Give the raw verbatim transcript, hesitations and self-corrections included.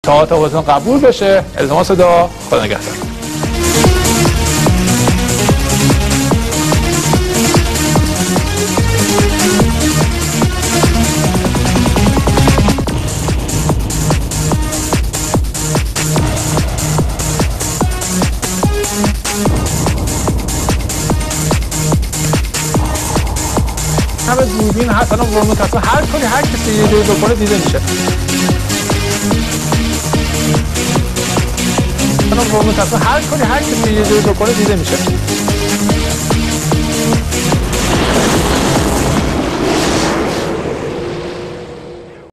تا تابتون قبول بشه. التماس دعا. خدا نگهدار. همه دوربین هست الان ورموت هست، هر کنی هر کسی یه جایی بکنه دیده میشه. الان ورموت هست، هر کنی هر کسی یه جایی بکنه دیده میشه.